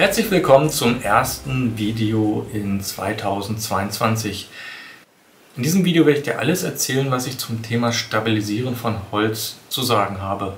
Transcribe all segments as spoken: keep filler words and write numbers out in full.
Herzlich willkommen zum ersten Video in zweitausendzweiundzwanzig. In diesem Video werde ich dir alles erzählen, was ich zum Thema Stabilisieren von Holz zu sagen habe.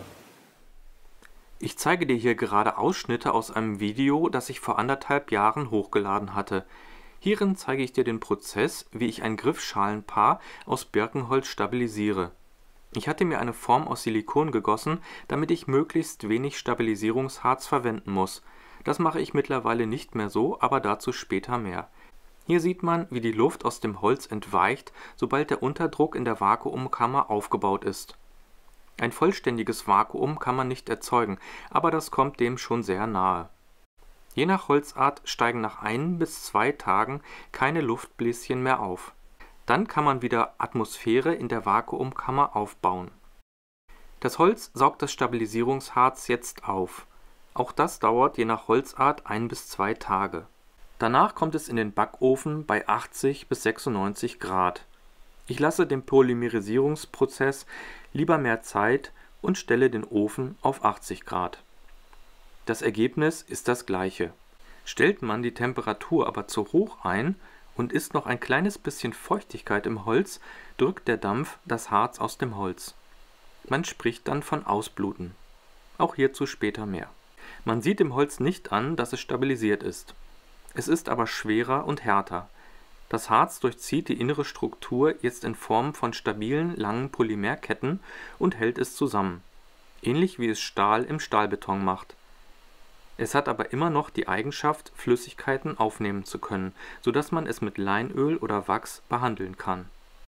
Ich zeige dir hier gerade Ausschnitte aus einem Video, das ich vor anderthalb Jahren hochgeladen hatte. Hierin zeige ich dir den Prozess, wie ich ein Griffschalenpaar aus Birkenholz stabilisiere. Ich hatte mir eine Form aus Silikon gegossen, damit ich möglichst wenig Stabilisierungsharz verwenden muss. Das mache ich mittlerweile nicht mehr so, aber dazu später mehr. Hier sieht man, wie die Luft aus dem Holz entweicht, sobald der Unterdruck in der Vakuumkammer aufgebaut ist. Ein vollständiges Vakuum kann man nicht erzeugen, aber das kommt dem schon sehr nahe. Je nach Holzart steigen nach ein bis zwei Tagen keine Luftbläschen mehr auf. Dann kann man wieder Atmosphäre in der Vakuumkammer aufbauen. Das Holz saugt das Stabilisierungsharz jetzt auf. Auch das dauert je nach Holzart ein bis zwei Tage. Danach kommt es in den Backofen bei achtzig bis sechsundneunzig Grad. Ich lasse dem Polymerisierungsprozess lieber mehr Zeit und stelle den Ofen auf achtzig Grad. Das Ergebnis ist das gleiche. Stellt man die Temperatur aber zu hoch ein und ist noch ein kleines bisschen Feuchtigkeit im Holz, drückt der Dampf das Harz aus dem Holz. Man spricht dann von Ausbluten. Auch hierzu später mehr. Man sieht dem Holz nicht an, dass es stabilisiert ist. Es ist aber schwerer und härter. Das Harz durchzieht die innere Struktur jetzt in Form von stabilen, langen Polymerketten und hält es zusammen. Ähnlich wie es Stahl im Stahlbeton macht. Es hat aber immer noch die Eigenschaft, Flüssigkeiten aufnehmen zu können, sodass man es mit Leinöl oder Wachs behandeln kann.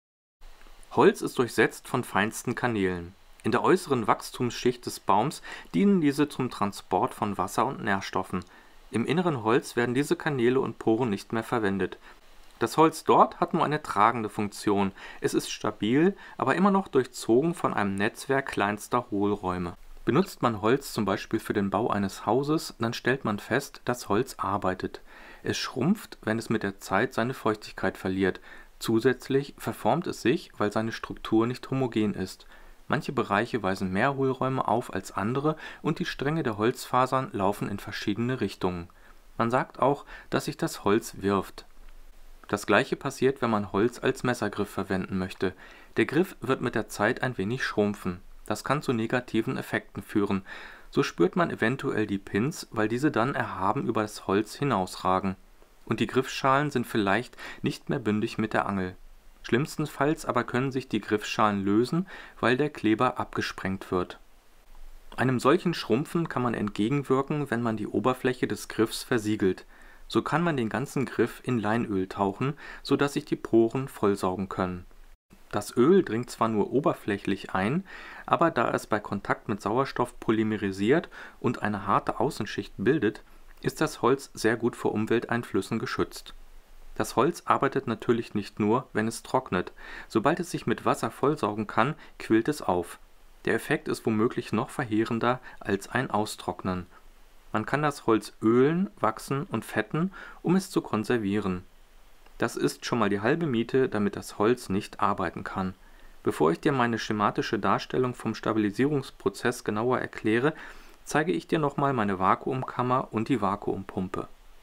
Holz ist durchsetzt von feinsten Kanälen. In der äußeren Wachstumsschicht des Baums dienen diese zum Transport von Wasser und Nährstoffen. Im inneren Holz werden diese Kanäle und Poren nicht mehr verwendet. Das Holz dort hat nur eine tragende Funktion. Es ist stabil, aber immer noch durchzogen von einem Netzwerk kleinster Hohlräume. Benutzt man Holz zum Beispiel für den Bau eines Hauses, dann stellt man fest, dass Holz arbeitet. Es schrumpft, wenn es mit der Zeit seine Feuchtigkeit verliert. Zusätzlich verformt es sich, weil seine Struktur nicht homogen ist. Manche Bereiche weisen mehr Hohlräume auf als andere und die Stränge der Holzfasern laufen in verschiedene Richtungen. Man sagt auch, dass sich das Holz wirft. Das gleiche passiert, wenn man Holz als Messergriff verwenden möchte. Der Griff wird mit der Zeit ein wenig schrumpfen. Das kann zu negativen Effekten führen. So spürt man eventuell die Pins, weil diese dann erhaben über das Holz hinausragen. Und die Griffschalen sind vielleicht nicht mehr bündig mit der Angel. Schlimmstenfalls aber können sich die Griffschalen lösen, weil der Kleber abgesprengt wird. Einem solchen Schrumpfen kann man entgegenwirken, wenn man die Oberfläche des Griffs versiegelt. So kann man den ganzen Griff in Leinöl tauchen, sodass sich die Poren vollsaugen können. Das Öl dringt zwar nur oberflächlich ein, aber da es bei Kontakt mit Sauerstoff polymerisiert und eine harte Außenschicht bildet, ist das Holz sehr gut vor Umwelteinflüssen geschützt. Das Holz arbeitet natürlich nicht nur, wenn es trocknet. Sobald es sich mit Wasser vollsaugen kann, quillt es auf. Der Effekt ist womöglich noch verheerender als ein Austrocknen. Man kann das Holz ölen, wachsen und fetten, um es zu konservieren. Das ist schon mal die halbe Miete, damit das Holz nicht arbeiten kann. Bevor ich dir meine schematische Darstellung vom Stabilisierungsprozess genauer erkläre, zeige ich dir nochmal meine Vakuumkammer und die Vakuumpumpe.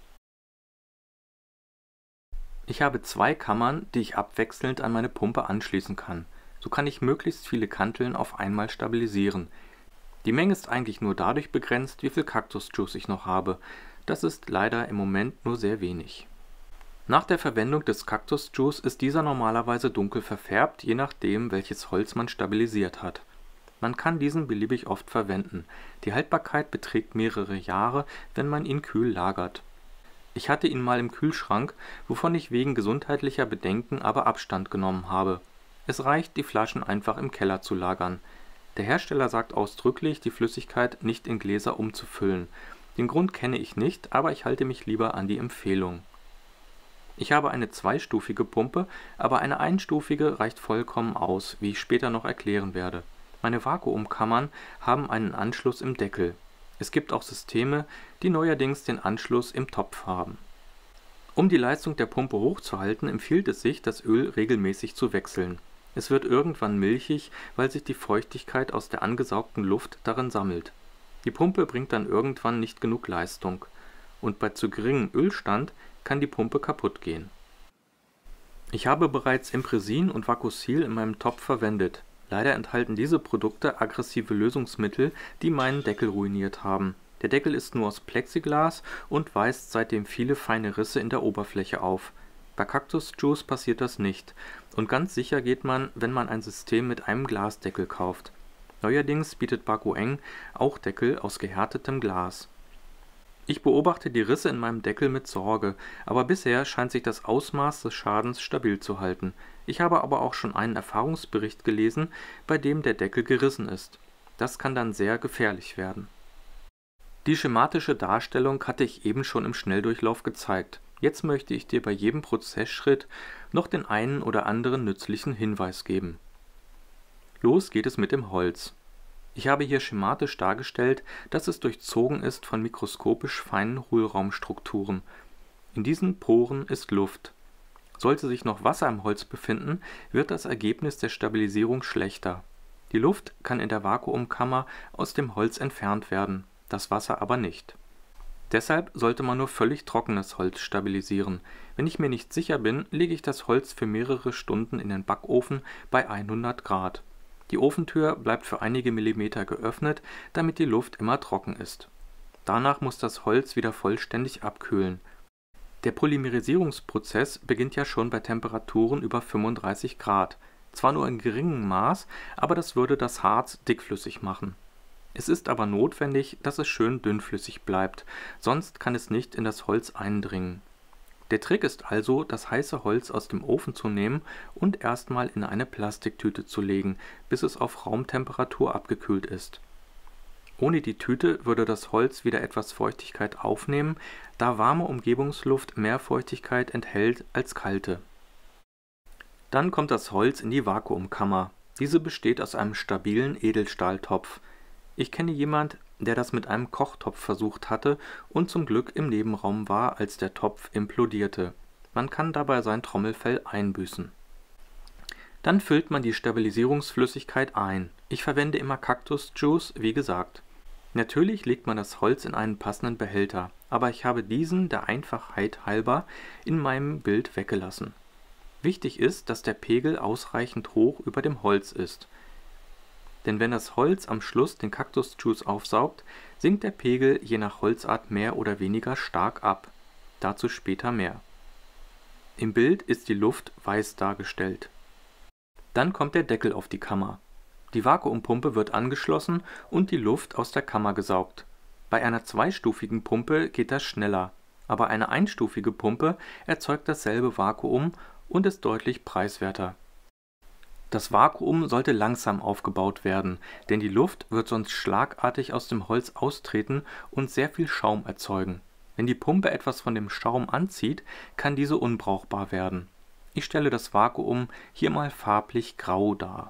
Ich habe zwei Kammern, die ich abwechselnd an meine Pumpe anschließen kann. So kann ich möglichst viele Kanteln auf einmal stabilisieren. Die Menge ist eigentlich nur dadurch begrenzt, wie viel Cactus-Juice ich noch habe. Das ist leider im Moment nur sehr wenig. Nach der Verwendung des Cactus-Juice ist dieser normalerweise dunkel verfärbt, je nachdem, welches Holz man stabilisiert hat. Man kann diesen beliebig oft verwenden. Die Haltbarkeit beträgt mehrere Jahre, wenn man ihn kühl lagert. Ich hatte ihn mal im Kühlschrank, wovon ich wegen gesundheitlicher Bedenken aber Abstand genommen habe. Es reicht, die Flaschen einfach im Keller zu lagern. Der Hersteller sagt ausdrücklich, die Flüssigkeit nicht in Gläser umzufüllen. Den Grund kenne ich nicht, aber ich halte mich lieber an die Empfehlung. Ich habe eine zweistufige Pumpe, aber eine einstufige reicht vollkommen aus, wie ich später noch erklären werde. Meine Vakuumkammern haben einen Anschluss im Deckel. Es gibt auch Systeme, die neuerdings den Anschluss im Topf haben. Um die Leistung der Pumpe hochzuhalten, empfiehlt es sich, das Öl regelmäßig zu wechseln. Es wird irgendwann milchig, weil sich die Feuchtigkeit aus der angesaugten Luft darin sammelt. Die Pumpe bringt dann irgendwann nicht genug Leistung. und bei zu geringem Ölstand kann die Pumpe kaputt gehen. Ich habe bereits Impresin und Vacusil in meinem Topf verwendet. Leider enthalten diese Produkte aggressive Lösungsmittel, die meinen Deckel ruiniert haben. Der Deckel ist nur aus Plexiglas und weist seitdem viele feine Risse in der Oberfläche auf. Bei Cactus Juice passiert das nicht und ganz sicher geht man, wenn man ein System mit einem Glasdeckel kauft. Neuerdings bietet Backoeng auch Deckel aus gehärtetem Glas. Ich beobachte die Risse in meinem Deckel mit Sorge, aber bisher scheint sich das Ausmaß des Schadens stabil zu halten. Ich habe aber auch schon einen Erfahrungsbericht gelesen, bei dem der Deckel gerissen ist. Das kann dann sehr gefährlich werden. Die schematische Darstellung hatte ich eben schon im Schnelldurchlauf gezeigt. Jetzt möchte ich dir bei jedem Prozessschritt noch den einen oder anderen nützlichen Hinweis geben. Los geht es mit dem Holz. Ich habe hier schematisch dargestellt, dass es durchzogen ist von mikroskopisch feinen Hohlraumstrukturen. In diesen Poren ist Luft. Sollte sich noch Wasser im Holz befinden, wird das Ergebnis der Stabilisierung schlechter. Die Luft kann in der Vakuumkammer aus dem Holz entfernt werden, das Wasser aber nicht. Deshalb sollte man nur völlig trockenes Holz stabilisieren. Wenn ich mir nicht sicher bin, lege ich das Holz für mehrere Stunden in den Backofen bei hundert Grad. Die Ofentür bleibt für einige Millimeter geöffnet, damit die Luft immer trocken ist. Danach muss das Holz wieder vollständig abkühlen. Der Polymerisierungsprozess beginnt ja schon bei Temperaturen über fünfunddreißig Grad. Zwar nur in geringem Maß, aber das würde das Harz dickflüssig machen. Es ist aber notwendig, dass es schön dünnflüssig bleibt, sonst kann es nicht in das Holz eindringen. Der Trick ist also, das heiße Holz aus dem Ofen zu nehmen und erstmal in eine Plastiktüte zu legen, bis es auf Raumtemperatur abgekühlt ist. Ohne die Tüte würde das Holz wieder etwas Feuchtigkeit aufnehmen, da warme Umgebungsluft mehr Feuchtigkeit enthält als kalte. Dann kommt das Holz in die Vakuumkammer. Diese besteht aus einem stabilen Edelstahltopf. Ich kenne jemand, der das mit einem Kochtopf versucht hatte und zum Glück im Nebenraum war, als der Topf implodierte. Man kann dabei sein Trommelfell einbüßen. Dann füllt man die Stabilisierungsflüssigkeit ein. Ich verwende immer Cactus Juice, wie gesagt. Natürlich legt man das Holz in einen passenden Behälter, aber ich habe diesen der Einfachheit halber in meinem Bild weggelassen. Wichtig ist, dass der Pegel ausreichend hoch über dem Holz ist. Denn wenn das Holz am Schluss den Cactus Juice aufsaugt, sinkt der Pegel je nach Holzart mehr oder weniger stark ab. Dazu später mehr. Im Bild ist die Luft weiß dargestellt. Dann kommt der Deckel auf die Kammer. Die Vakuumpumpe wird angeschlossen und die Luft aus der Kammer gesaugt. Bei einer zweistufigen Pumpe geht das schneller, aber eine einstufige Pumpe erzeugt dasselbe Vakuum und ist deutlich preiswerter. Das Vakuum sollte langsam aufgebaut werden, denn die Luft wird sonst schlagartig aus dem Holz austreten und sehr viel Schaum erzeugen. Wenn die Pumpe etwas von dem Schaum anzieht, kann diese unbrauchbar werden. Ich stelle das Vakuum hier mal farblich grau dar.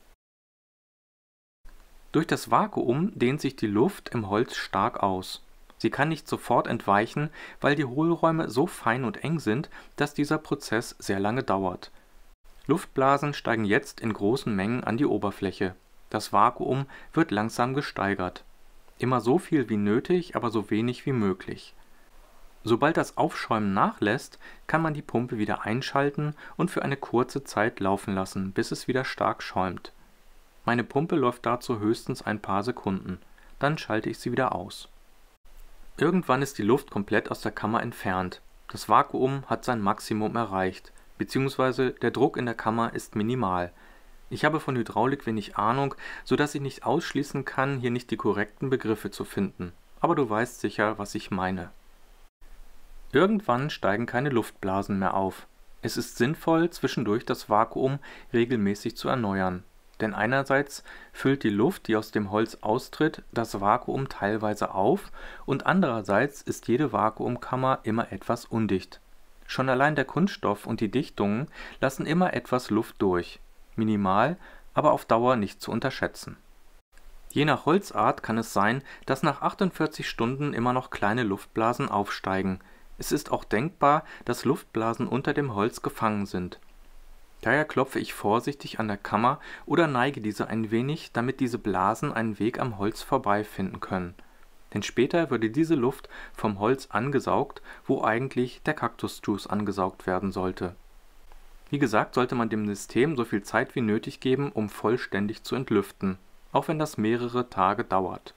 Durch das Vakuum dehnt sich die Luft im Holz stark aus. Sie kann nicht sofort entweichen, weil die Hohlräume so fein und eng sind, dass dieser Prozess sehr lange dauert. Luftblasen steigen jetzt in großen Mengen an die Oberfläche. Das Vakuum wird langsam gesteigert. Immer so viel wie nötig, aber so wenig wie möglich. Sobald das Aufschäumen nachlässt, kann man die Pumpe wieder einschalten und für eine kurze Zeit laufen lassen, bis es wieder stark schäumt. Meine Pumpe läuft dazu höchstens ein paar Sekunden. Dann schalte ich sie wieder aus. Irgendwann ist die Luft komplett aus der Kammer entfernt. Das Vakuum hat sein Maximum erreicht. Beziehungsweise der Druck in der Kammer ist minimal. Ich habe von Hydraulik wenig Ahnung, sodass ich nicht ausschließen kann, hier nicht die korrekten Begriffe zu finden. Aber du weißt sicher, was ich meine. Irgendwann steigen keine Luftblasen mehr auf. Es ist sinnvoll, zwischendurch das Vakuum regelmäßig zu erneuern. Denn einerseits füllt die Luft, die aus dem Holz austritt, das Vakuum teilweise auf und andererseits ist jede Vakuumkammer immer etwas undicht. Schon allein der Kunststoff und die Dichtungen lassen immer etwas Luft durch. Minimal, aber auf Dauer nicht zu unterschätzen. Je nach Holzart kann es sein, dass nach achtundvierzig Stunden immer noch kleine Luftblasen aufsteigen. Es ist auch denkbar, dass Luftblasen unter dem Holz gefangen sind. Daher klopfe ich vorsichtig an der Kammer oder neige diese ein wenig, damit diese Blasen einen Weg am Holz vorbei finden können. denn später würde diese Luft vom Holz angesaugt, wo eigentlich der Kaktusjuice angesaugt werden sollte. Wie gesagt, sollte man dem System so viel Zeit wie nötig geben, um vollständig zu entlüften, auch wenn das mehrere Tage dauert.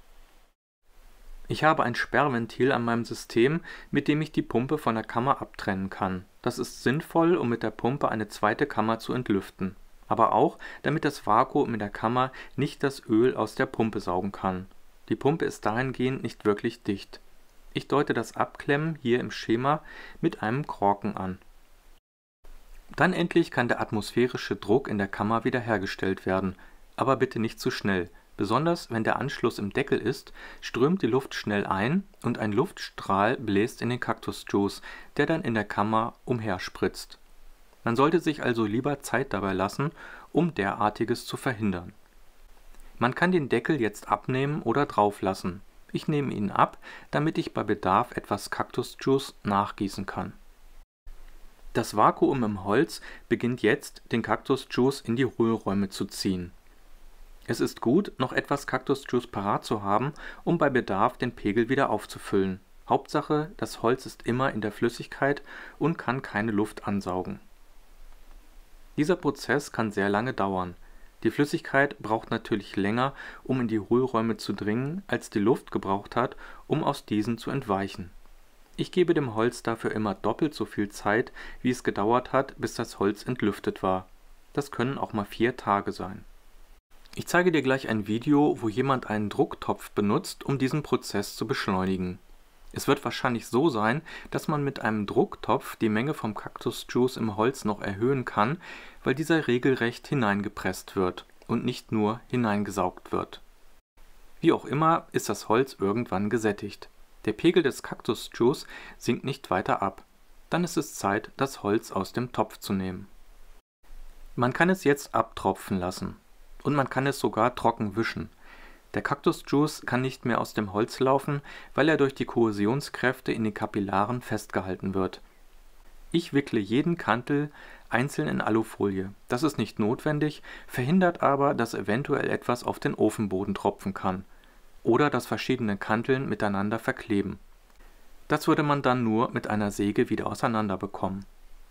Ich habe ein Sperrventil an meinem System, mit dem ich die Pumpe von der Kammer abtrennen kann. Das ist sinnvoll, um mit der Pumpe eine zweite Kammer zu entlüften, aber auch, damit das Vakuum in der Kammer nicht das Öl aus der Pumpe saugen kann. Die Pumpe ist dahingehend nicht wirklich dicht. Ich deute das Abklemmen hier im Schema mit einem Korken an. Dann endlich kann der atmosphärische Druck in der Kammer wiederhergestellt werden, aber bitte nicht zu schnell. Besonders wenn der Anschluss im Deckel ist, strömt die Luft schnell ein und ein Luftstrahl bläst in den Kaktusjuice, der dann in der Kammer umherspritzt. Man sollte sich also lieber Zeit dabei lassen, um derartiges zu verhindern. Man kann den Deckel jetzt abnehmen oder drauf lassen. Ich nehme ihn ab, damit ich bei Bedarf etwas Kaktusjuice nachgießen kann. Das Vakuum im Holz beginnt jetzt, den Kaktusjuice in die Hohlräume zu ziehen. Es ist gut, noch etwas Kaktusjuice parat zu haben, um bei Bedarf den Pegel wieder aufzufüllen. Hauptsache, das Holz ist immer in der Flüssigkeit und kann keine Luft ansaugen. Dieser Prozess kann sehr lange dauern. Die Flüssigkeit braucht natürlich länger, um in die Hohlräume zu dringen, als die Luft gebraucht hat, um aus diesen zu entweichen. Ich gebe dem Holz dafür immer doppelt so viel Zeit, wie es gedauert hat, bis das Holz entlüftet war. Das können auch mal vier Tage sein. Ich zeige dir gleich ein Video, wo jemand einen Drucktopf benutzt, um diesen Prozess zu beschleunigen. Es wird wahrscheinlich so sein, dass man mit einem Drucktopf die Menge vom Kaktusjuice im Holz noch erhöhen kann, weil dieser regelrecht hineingepresst wird und nicht nur hineingesaugt wird. Wie auch immer ist das Holz irgendwann gesättigt. Der Pegel des Kaktusjuice sinkt nicht weiter ab. Dann ist es Zeit, das Holz aus dem Topf zu nehmen. Man kann es jetzt abtropfen lassen. Und man kann es sogar trocken wischen. Der Kaktusjuice kann nicht mehr aus dem Holz laufen, weil er durch die Kohäsionskräfte in den Kapillaren festgehalten wird. Ich wickle jeden Kantel einzeln in Alufolie. Das ist nicht notwendig, verhindert aber, dass eventuell etwas auf den Ofenboden tropfen kann oder dass verschiedene Kanteln miteinander verkleben. Das würde man dann nur mit einer Säge wieder auseinander bekommen.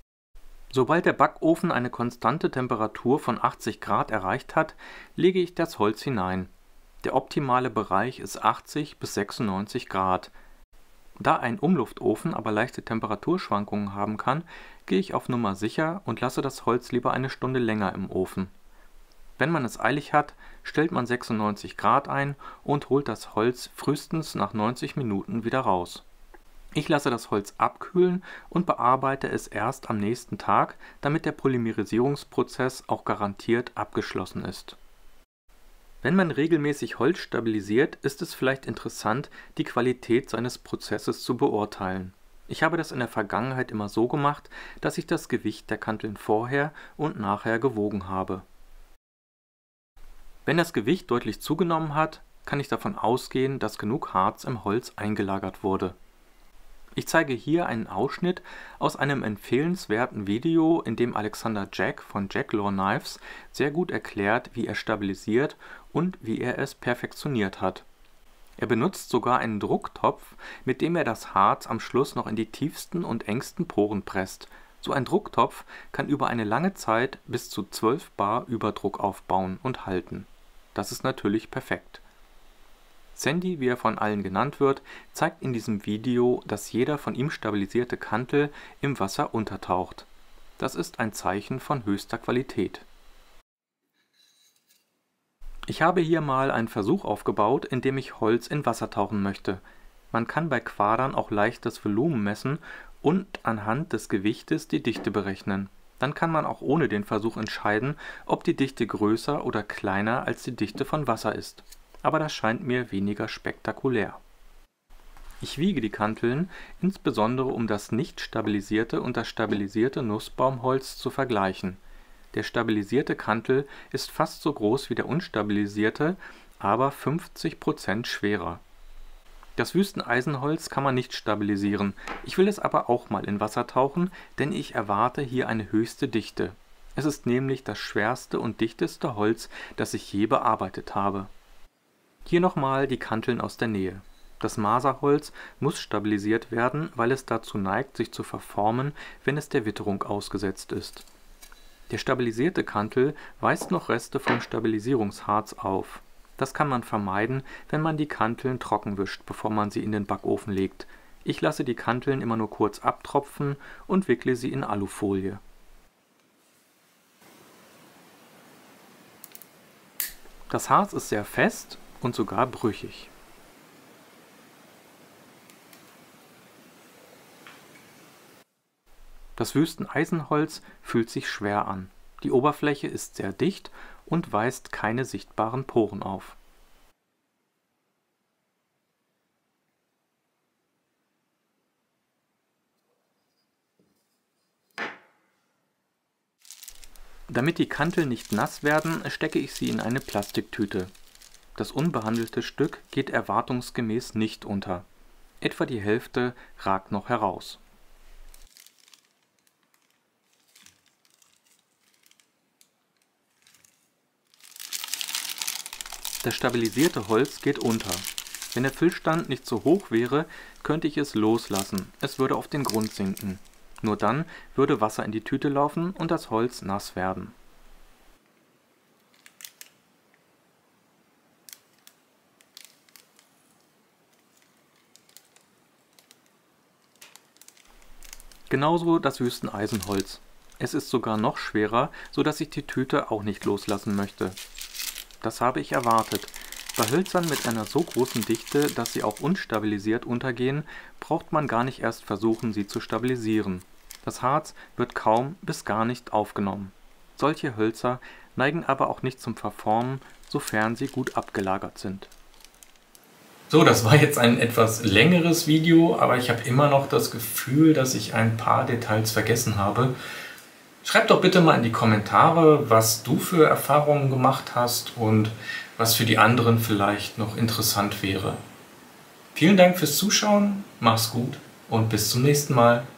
Sobald der Backofen eine konstante Temperatur von achtzig Grad erreicht hat, lege ich das Holz hinein. Der optimale Bereich ist achtzig bis sechsundneunzig Grad. Da ein Umluftofen aber leichte Temperaturschwankungen haben kann, gehe ich auf Nummer sicher und lasse das Holz lieber eine Stunde länger im Ofen. Wenn man es eilig hat, stellt man sechsundneunzig Grad ein und holt das Holz frühestens nach neunzig Minuten wieder raus. Ich lasse das Holz abkühlen und bearbeite es erst am nächsten Tag, damit der Polymerisierungsprozess auch garantiert abgeschlossen ist. Wenn man regelmäßig Holz stabilisiert, ist es vielleicht interessant, die Qualität seines Prozesses zu beurteilen. Ich habe das in der Vergangenheit immer so gemacht, dass ich das Gewicht der Kanteln vorher und nachher gewogen habe. Wenn das Gewicht deutlich zugenommen hat, kann ich davon ausgehen, dass genug Harz im Holz eingelagert wurde. Ich zeige hier einen Ausschnitt aus einem empfehlenswerten Video, in dem Alexander Jack von Jack Law Knives sehr gut erklärt, wie er stabilisiert und wie er es perfektioniert hat. Er benutzt sogar einen Drucktopf, mit dem er das Harz am Schluss noch in die tiefsten und engsten Poren presst. So ein Drucktopf kann über eine lange Zeit bis zu zwölf Bar Überdruck aufbauen und halten. Das ist natürlich perfekt. Sandy, wie er von allen genannt wird, zeigt in diesem Video, dass jeder von ihm stabilisierte Kantel im Wasser untertaucht. Das ist ein Zeichen von höchster Qualität. Ich habe hier mal einen Versuch aufgebaut, in dem ich Holz in Wasser tauchen möchte. Man kann bei Quadern auch leicht das Volumen messen und anhand des Gewichtes die Dichte berechnen. Dann kann man auch ohne den Versuch entscheiden, ob die Dichte größer oder kleiner als die Dichte von Wasser ist. Aber das scheint mir weniger spektakulär. Ich wiege die Kanteln, insbesondere um das nicht stabilisierte und das stabilisierte Nussbaumholz zu vergleichen. Der stabilisierte Kantel ist fast so groß wie der unstabilisierte, aber fünfzig Prozent schwerer. Das Wüsteneisenholz kann man nicht stabilisieren, ich will es aber auch mal in Wasser tauchen, denn ich erwarte hier eine höchste Dichte. Es ist nämlich das schwerste und dichteste Holz, das ich je bearbeitet habe. Hier nochmal die Kanteln aus der Nähe. Das Maserholz muss stabilisiert werden, weil es dazu neigt, sich zu verformen, wenn es der Witterung ausgesetzt ist. Der stabilisierte Kantel weist noch Reste vom Stabilisierungsharz auf. Das kann man vermeiden, wenn man die Kanteln trocken wischt, bevor man sie in den Backofen legt. Ich lasse die Kanteln immer nur kurz abtropfen und wickle sie in Alufolie. Das Harz ist sehr fest und sogar brüchig. Das Wüsteneisenholz fühlt sich schwer an. Die Oberfläche ist sehr dicht und weist keine sichtbaren Poren auf. Damit die Kanteln nicht nass werden, stecke ich sie in eine Plastiktüte. Das unbehandelte Stück geht erwartungsgemäß nicht unter. Etwa die Hälfte ragt noch heraus. Das stabilisierte Holz geht unter. Wenn der Füllstand nicht so hoch wäre, könnte ich es loslassen, es würde auf den Grund sinken. Nur dann würde Wasser in die Tüte laufen und das Holz nass werden. Genauso das Wüsteneisenholz. Es ist sogar noch schwerer, so dass ich die Tüte auch nicht loslassen möchte. Das habe ich erwartet. Bei Hölzern mit einer so großen Dichte, dass sie auch unstabilisiert untergehen, braucht man gar nicht erst versuchen, sie zu stabilisieren. Das Harz wird kaum bis gar nicht aufgenommen. Solche Hölzer neigen aber auch nicht zum Verformen, sofern sie gut abgelagert sind. So, das war jetzt ein etwas längeres Video, aber ich habe immer noch das Gefühl, dass ich ein paar Details vergessen habe. Schreib doch bitte mal in die Kommentare, was du für Erfahrungen gemacht hast und was für die anderen vielleicht noch interessant wäre. Vielen Dank fürs Zuschauen, mach's gut und bis zum nächsten Mal.